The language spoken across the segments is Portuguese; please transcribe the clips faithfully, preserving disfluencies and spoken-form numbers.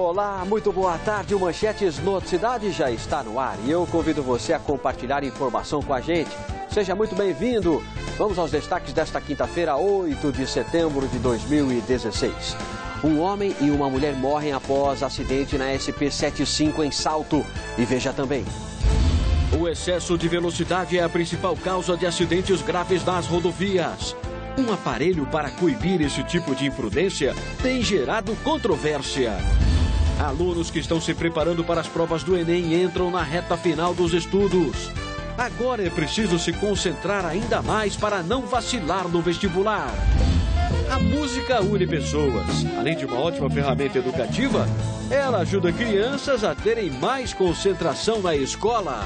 Olá, muito boa tarde. O Manchetes Noticidade já está no ar e eu convido você a compartilhar informação com a gente. Seja muito bem-vindo. Vamos aos destaques desta quinta-feira, oito de setembro de dois mil e dezesseis. Um homem e uma mulher morrem após acidente na S P setenta e cinco em Salto. E veja também. O excesso de velocidade é a principal causa de acidentes graves nas rodovias. Um aparelho para coibir esse tipo de imprudência tem gerado controvérsia. Alunos que estão se preparando para as provas do Enem entram na reta final dos estudos. Agora é preciso se concentrar ainda mais para não vacilar no vestibular. A música une pessoas. Além de uma ótima ferramenta educativa, ela ajuda crianças a terem mais concentração na escola.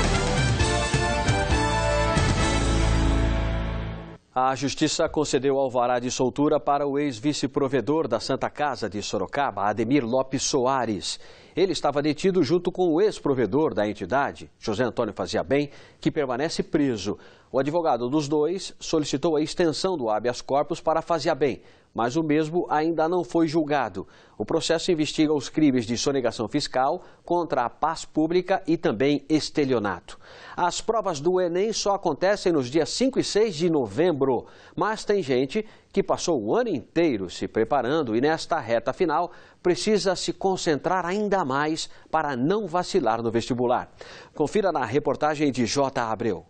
A Justiça concedeu alvará de soltura para o ex-vice-provedor da Santa Casa de Sorocaba, Ademir Lopes Soares. Ele estava detido junto com o ex-provedor da entidade, José Antônio Faziabem, que permanece preso. O advogado dos dois solicitou a extensão do habeas corpus para Faziabem, mas o mesmo ainda não foi julgado. O processo investiga os crimes de sonegação fiscal contra a paz pública e também estelionato. As provas do Enem só acontecem nos dias cinco e seis de novembro, mas tem gente que passou o ano inteiro se preparando e nesta reta final precisa se concentrar ainda mais para não vacilar no vestibular. Confira na reportagem de J. Abreu.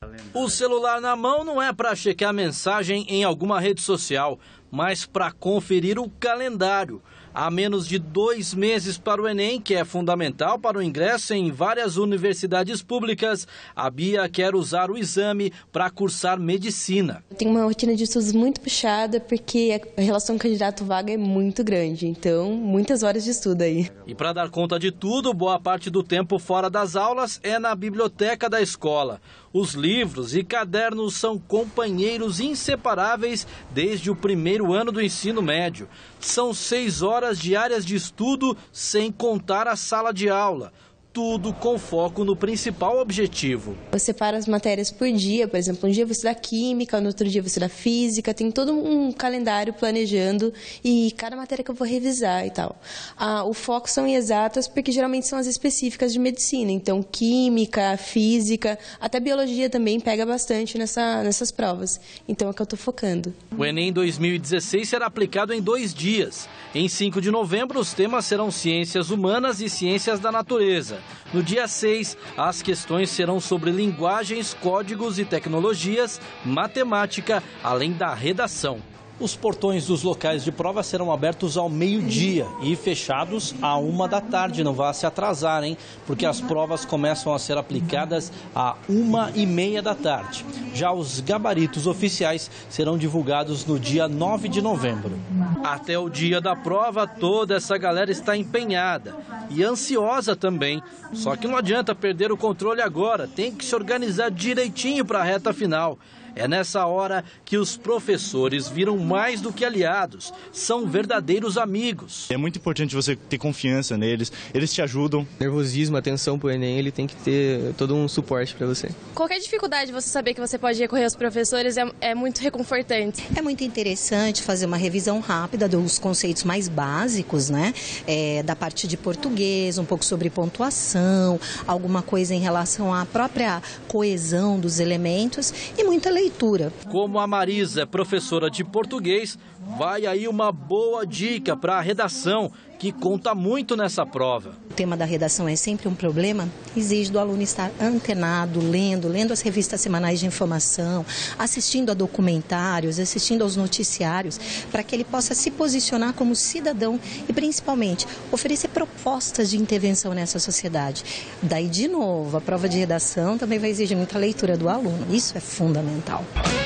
O celular na mão não é para checar mensagem em alguma rede social, mas para conferir o calendário. Há menos de dois meses para o Enem, que é fundamental para o ingresso em várias universidades públicas, a Bia quer usar o exame para cursar medicina. Eu tenho uma rotina de estudos muito puxada, porque a relação candidato-vaga é muito grande, então muitas horas de estudo aí. E para dar conta de tudo, boa parte do tempo fora das aulas é na biblioteca da escola. Os livros e cadernos são companheiros inseparáveis desde o primeiro ano do ensino médio. São seis horas diárias de estudo, sem contar a sala de aula. Tudo com foco no principal objetivo. Eu separo as matérias por dia, por exemplo, um dia eu vou estudar química, no outro dia eu vou estudar física, tem todo um calendário planejando e cada matéria que eu vou revisar e tal. Ah, o foco são em exatas, porque geralmente são as específicas de medicina, então química, física, até biologia também pega bastante nessa, nessas provas, então é o que eu estou focando. O Enem dois mil e dezesseis será aplicado em dois dias. Em cinco de novembro, os temas serão ciências humanas e ciências da natureza. No dia seis, as questões serão sobre linguagens, códigos e tecnologias, matemática, além da redação. Os portões dos locais de prova serão abertos ao meio-dia e fechados à uma da tarde. Não vá se atrasar, hein? Porque as provas começam a ser aplicadas à uma e meia da tarde. Já os gabaritos oficiais serão divulgados no dia nove de novembro. Até o dia da prova, toda essa galera está empenhada e ansiosa também. Só que não adianta perder o controle agora, tem que se organizar direitinho para a reta final. É nessa hora que os professores viram mais do que aliados, são verdadeiros amigos. É muito importante você ter confiança neles, eles te ajudam. Nervosismo, atenção pro Enem, ele tem que ter todo um suporte para você. Qualquer dificuldade, você saber que você pode recorrer aos professores é, é muito reconfortante. É muito interessante fazer uma revisão rápida dos conceitos mais básicos, né? É, da parte de português, um pouco sobre pontuação, alguma coisa em relação à própria coesão dos elementos e muita leitura. Como a Marisa é professora de português, vai aí uma boa dica para a redação, que conta muito nessa prova. O tema da redação é sempre um problema, exige do aluno estar antenado, lendo, lendo as revistas semanais de informação, assistindo a documentários, assistindo aos noticiários, para que ele possa se posicionar como cidadão e, principalmente, oferecer propostas de intervenção nessa sociedade. Daí, de novo, a prova de redação também vai exigir muita leitura do aluno. Isso é fundamental.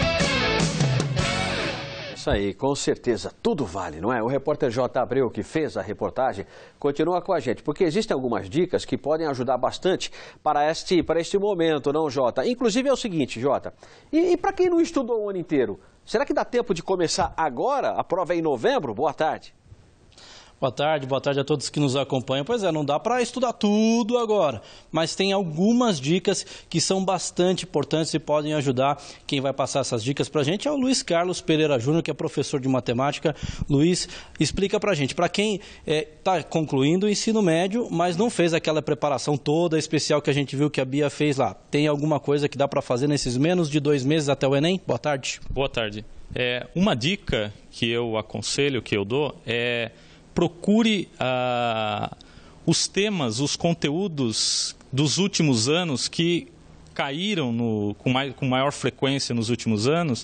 Isso aí, com certeza, tudo vale, não é? O repórter J. Abreu, que fez a reportagem, continua com a gente, porque existem algumas dicas que podem ajudar bastante para este, para este momento, não, Jota? Inclusive é o seguinte, Jota, e, e para quem não estudou o ano inteiro, será que dá tempo de começar agora? A prova é em novembro? Boa tarde. Boa tarde, boa tarde a todos que nos acompanham. Pois é, não dá para estudar tudo agora, mas tem algumas dicas que são bastante importantes e podem ajudar. Quem vai passar essas dicas para a gente é o Luiz Carlos Pereira Júnior, que é professor de matemática. Luiz, explica para a gente, para quem está é, concluindo o ensino médio, mas não fez aquela preparação toda especial que a gente viu que a Bia fez lá. Tem alguma coisa que dá para fazer nesses menos de dois meses até o Enem? Boa tarde. Boa tarde. É, uma dica que eu aconselho, que eu dou, é procure ah, os temas, os conteúdos dos últimos anos que caíram no, com, mais, com maior frequência nos últimos anos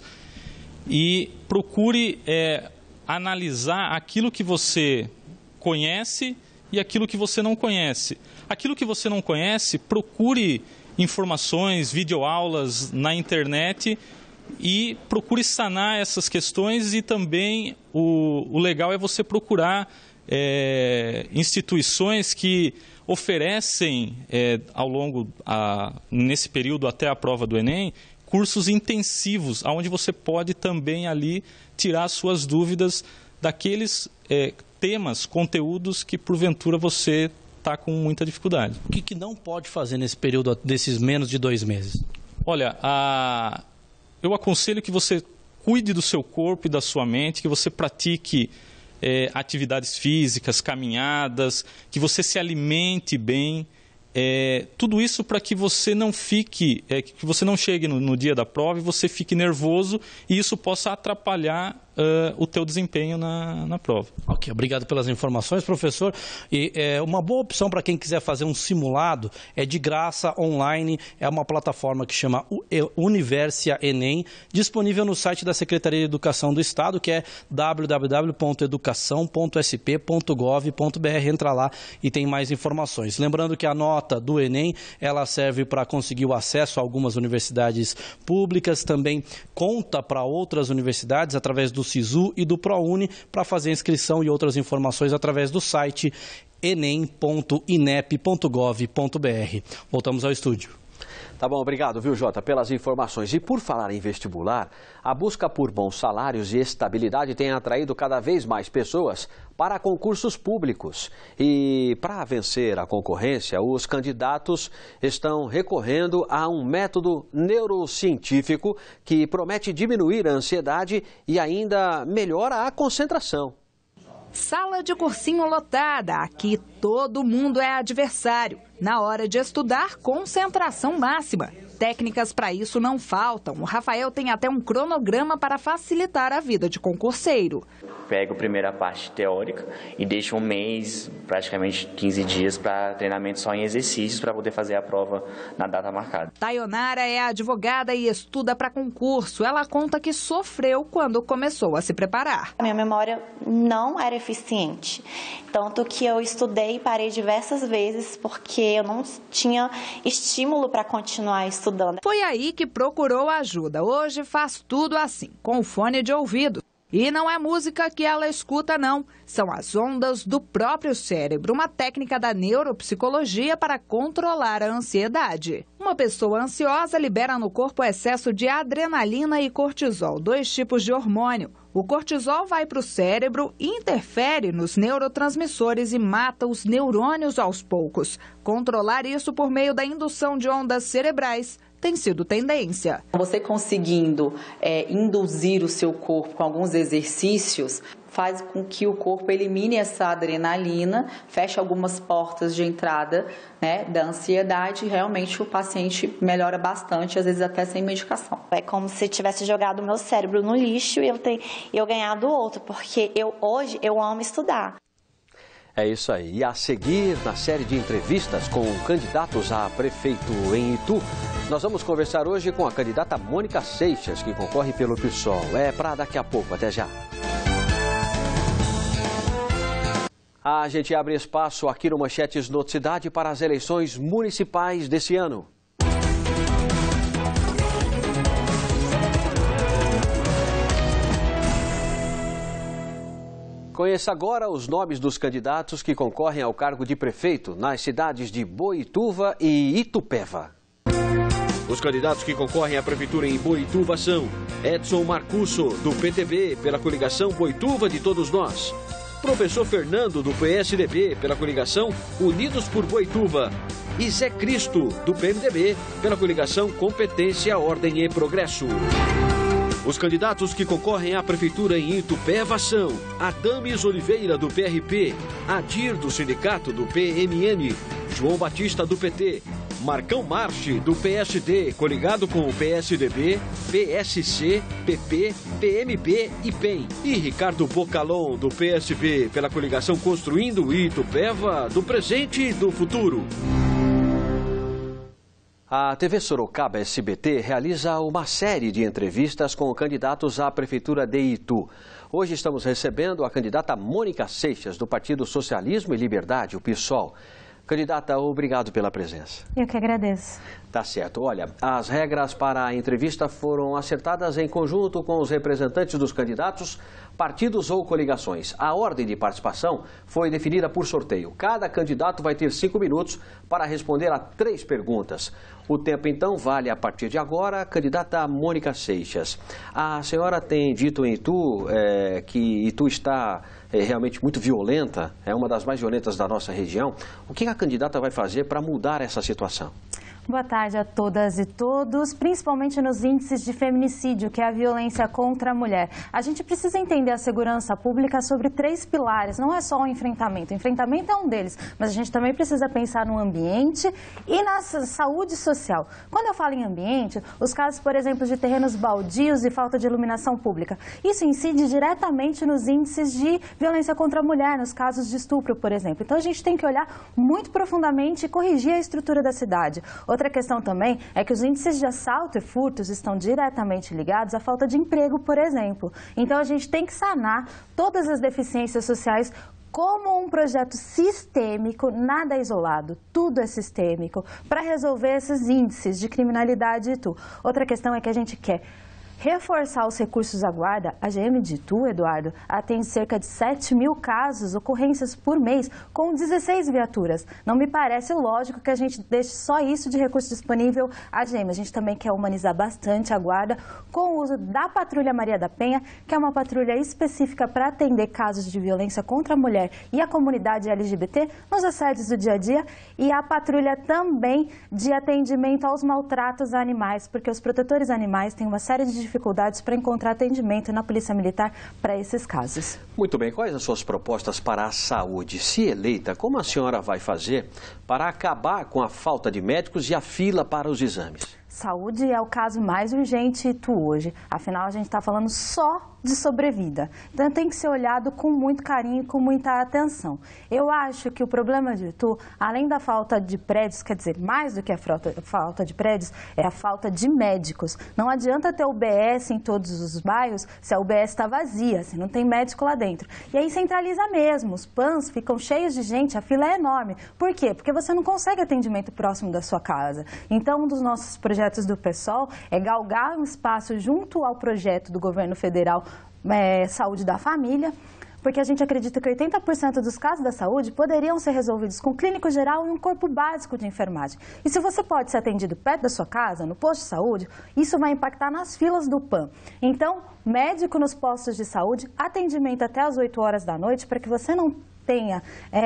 e procure é, analisar aquilo que você conhece e aquilo que você não conhece. Aquilo que você não conhece, procure informações, videoaulas na internet e procure sanar essas questões e também o, o legal é você procurar é, instituições que oferecem é, ao longo, a, nesse período até a prova do Enem, cursos intensivos, onde você pode também ali tirar suas dúvidas daqueles é, temas, conteúdos que porventura você está com muita dificuldade. O que, que não pode fazer nesse período desses menos de dois meses? Olha, a... eu aconselho que você cuide do seu corpo e da sua mente, que você pratique é, atividades físicas, caminhadas, que você se alimente bem. É, tudo isso para que você não fique, é, que você não chegue no, no dia da prova e você fique nervoso e isso possa atrapalhar uh, o teu desempenho na, na prova. Ok, obrigado pelas informações, professor. E é, uma boa opção para quem quiser fazer um simulado é de graça, online, é uma plataforma que chama Universia Enem, disponível no site da Secretaria de Educação do Estado, que é w w w ponto educação ponto s p ponto gov ponto b r. Entra lá e tem mais informações. Lembrando que a nota do Enem, ela serve para conseguir o acesso a algumas universidades públicas, também conta para outras universidades através do SISU e do ProUni para fazer inscrição e outras informações através do site enem ponto inep ponto gov ponto b r. Voltamos ao estúdio. Tá bom, obrigado, viu, Jota, pelas informações. E por falar em vestibular, a busca por bons salários e estabilidade tem atraído cada vez mais pessoas para concursos públicos. E para vencer a concorrência, os candidatos estão recorrendo a um método neurocientífico que promete diminuir a ansiedade e ainda melhora a concentração. Sala de cursinho lotada, aqui todo mundo é adversário. Na hora de estudar, concentração máxima. Técnicas para isso não faltam. O Rafael tem até um cronograma para facilitar a vida de concurseiro. Pego a primeira parte teórica e deixo um mês, praticamente quinze dias, para treinamento só em exercícios para poder fazer a prova na data marcada. Tayonara é advogada e estuda para concurso. Ela conta que sofreu quando começou a se preparar. A minha memória não era eficiente, tanto que eu estudei e parei diversas vezes porque eu não tinha estímulo para continuar estudando. Foi aí que procurou ajuda. Hoje faz tudo assim, com fone de ouvido. E não é música que ela escuta, não. São as ondas do próprio cérebro, uma técnica da neuropsicologia para controlar a ansiedade. Uma pessoa ansiosa libera no corpo excesso de adrenalina e cortisol, dois tipos de hormônio. O cortisol vai para o cérebro, interfere nos neurotransmissores e mata os neurônios aos poucos. Controlar isso por meio da indução de ondas cerebrais tem sido tendência. Você conseguindo é, induzir o seu corpo com alguns exercícios, faz com que o corpo elimine essa adrenalina, feche algumas portas de entrada, né, da ansiedade e realmente o paciente melhora bastante, às vezes até sem medicação. É como se tivesse jogado o meu cérebro no lixo e eu, ter, eu ganhado outro, porque eu, hoje eu amo estudar. É isso aí. E a seguir, na série de entrevistas com candidatos a prefeito em Itu, nós vamos conversar hoje com a candidata Mônica Seixas, que concorre pelo PSOL. É para daqui a pouco. Até já. A gente abre espaço aqui no Manchetes Noticidade para as eleições municipais desse ano. Conheça agora os nomes dos candidatos que concorrem ao cargo de prefeito nas cidades de Boituva e Itupeva. Os candidatos que concorrem à prefeitura em Boituva são Edson Marcusso, do P T B, pela coligação Boituva de Todos Nós. professor Fernando, do P S D B, pela coligação Unidos por Boituva. E Zé Cristo, do P M D B, pela coligação Competência, Ordem e Progresso. Os candidatos que concorrem à prefeitura em Itupeva são Adames Oliveira, do P R P, Adir, do sindicato do P M N, João Batista, do P T, Marcão Marche, do P S D, coligado com o P S D B, P S C, P P, P M B e P E M, e Ricardo Bocalon, do P S B, pela coligação Construindo Itupeva, do presente e do futuro. A T V Sorocaba S B T realiza uma série de entrevistas com candidatos à Prefeitura de Itu. Hoje estamos recebendo a candidata Mônica Seixas, do Partido Socialismo e Liberdade, o PSOL. Candidata, obrigado pela presença. Eu que agradeço. Tá certo. Olha, as regras para a entrevista foram acertadas em conjunto com os representantes dos candidatos, partidos ou coligações. A ordem de participação foi definida por sorteio. Cada candidato vai ter cinco minutos para responder a três perguntas. O tempo, então, vale a partir de agora. Candidata Mônica Seixas, a senhora tem dito em Itu é, que Itu está é, realmente muito violenta, é uma das mais violentas da nossa região. O que a candidata vai fazer para mudar essa situação? Boa tarde a todas e todos, principalmente nos índices de feminicídio, que é a violência contra a mulher. A gente precisa entender a segurança pública sobre três pilares, não é só o enfrentamento. O enfrentamento é um deles, mas a gente também precisa pensar no ambiente e na saúde social. Quando eu falo em ambiente, os casos, por exemplo, de terrenos baldios e falta de iluminação pública, isso incide diretamente nos índices de violência contra a mulher, nos casos de estupro, por exemplo. Então a gente tem que olhar muito profundamente e corrigir a estrutura da cidade. Outra questão também é que os índices de assalto e furtos estão diretamente ligados à falta de emprego, por exemplo. Então, a gente tem que sanar todas as deficiências sociais como um projeto sistêmico, nada é isolado, tudo é sistêmico, para resolver esses índices de criminalidade e tudo. Outra questão é que a gente quer reforçar os recursos da guarda. A G M de Itu, Eduardo, atende cerca de sete mil casos, ocorrências por mês, com dezesseis viaturas. Não me parece lógico que a gente deixe só isso de recurso disponível à G M. A gente também quer humanizar bastante a guarda com o uso da Patrulha Maria da Penha, que é uma patrulha específica para atender casos de violência contra a mulher e a comunidade L G B T nos assédios do dia a dia, e a patrulha também de atendimento aos maltratos a animais, porque os protetores animais têm uma série de dificuldades para encontrar atendimento na Polícia Militar para esses casos. Muito bem, quais as suas propostas para a saúde? Se eleita, como a senhora vai fazer para acabar com a falta de médicos e a fila para os exames? Saúde é o caso mais urgente em Itu hoje, afinal a gente está falando só de sobrevida. Então tem que ser olhado com muito carinho e com muita atenção. Eu acho que o problema de Itu, além da falta de prédios, quer dizer, mais do que a falta de prédios, é a falta de médicos. Não adianta ter U B S em todos os bairros se a U B S está vazia, se não tem médico lá dentro. E aí centraliza mesmo, os P A Ns ficam cheios de gente, a fila é enorme. Por quê? Porque você não consegue atendimento próximo da sua casa. Então um dos nossos projetos do PSOL é galgar um espaço junto ao projeto do governo federal é, Saúde da Família, porque a gente acredita que oitenta por cento dos casos da saúde poderiam ser resolvidos com clínico geral e um corpo básico de enfermagem. E se você pode ser atendido perto da sua casa, no posto de saúde, isso vai impactar nas filas do P A M. Então, médico nos postos de saúde, atendimento até as oito horas da noite, para que você não tenha...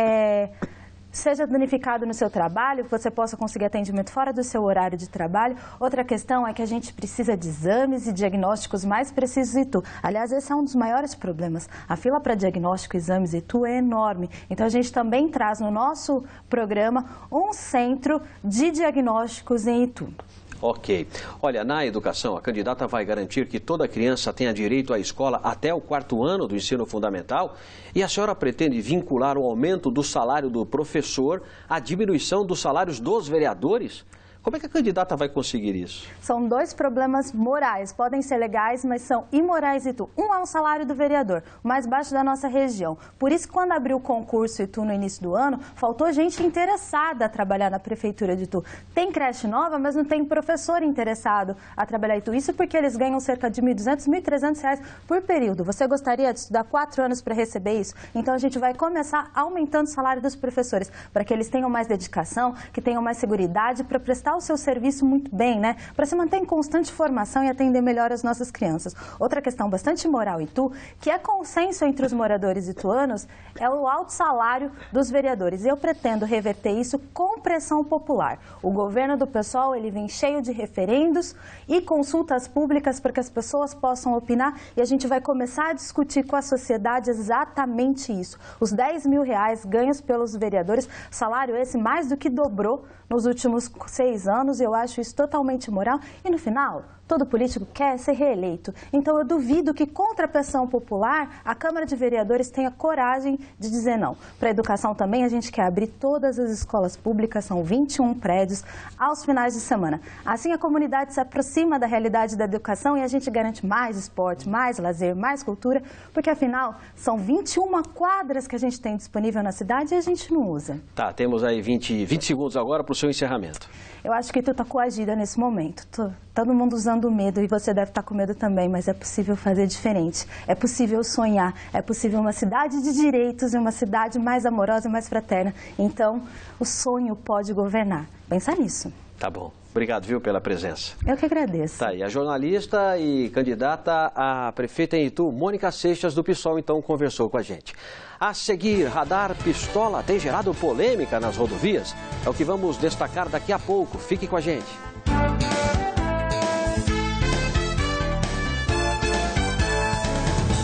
É, seja danificado no seu trabalho, que você possa conseguir atendimento fora do seu horário de trabalho. Outra questão é que a gente precisa de exames e diagnósticos mais precisos em Itu. Aliás, esse é um dos maiores problemas. A fila para diagnóstico e exames em Itu é enorme. Então, a gente também traz no nosso programa um centro de diagnósticos em Itu. Ok. Olha, na educação, a candidata vai garantir que toda criança tenha direito à escola até o quarto ano do ensino fundamental, e a senhora pretende vincular o aumento do salário do professor à diminuição dos salários dos vereadores? Como é que a candidata vai conseguir isso? São dois problemas morais. Podem ser legais, mas são imorais em Itu. Um é o salário do vereador, o mais baixo da nossa região. Por isso, quando abriu o concurso Itu no início do ano, faltou gente interessada a trabalhar na prefeitura de Itu. Tem creche nova, mas não tem professor interessado a trabalhar em Itu. Isso porque eles ganham cerca de mil e duzentos, mil e trezentos reais por período. Você gostaria de estudar quatro anos para receber isso? Então, a gente vai começar aumentando o salário dos professores, para que eles tenham mais dedicação, que tenham mais seguridade para prestar prestar o seu serviço muito bem, né? Para se manter em constante formação e atender melhor as nossas crianças. Outra questão bastante moral em Itu, que é consenso entre os moradores ituanos, é o alto salário dos vereadores. E eu pretendo reverter isso com pressão popular. O governo do PSOL, ele vem cheio de referendos e consultas públicas para que as pessoas possam opinar e a gente vai começar a discutir com a sociedade exatamente isso. Os dez mil reais ganhos pelos vereadores, salário esse mais do que dobrou nos últimos seis anos, e eu acho isso totalmente imoral. E no final, todo político quer ser reeleito. Então eu duvido que, contra a pressão popular, a Câmara de Vereadores tenha coragem de dizer não. Para a educação também, a gente quer abrir todas as escolas públicas, são vinte e um prédios, aos finais de semana. Assim a comunidade se aproxima da realidade da educação e a gente garante mais esporte, mais lazer, mais cultura, porque afinal são vinte e uma quadras que a gente tem disponível na cidade e a gente não usa. Tá, temos aí vinte, vinte segundos agora para o seu encerramento. Eu acho que tu está coagida nesse momento. Tô, todo mundo usando medo e você deve estar com medo também, mas é possível fazer diferente. É possível sonhar, é possível uma cidade de direitos e uma cidade mais amorosa e mais fraterna. Então, o sonho pode governar. Pensa nisso. Tá bom. Obrigado, viu, pela presença. Eu que agradeço. Tá, e a jornalista e candidata a prefeita em Itu, Mônica Seixas, do PSOL, então, conversou com a gente. A seguir, radar pistola tem gerado polêmica nas rodovias? É o que vamos destacar daqui a pouco. Fique com a gente.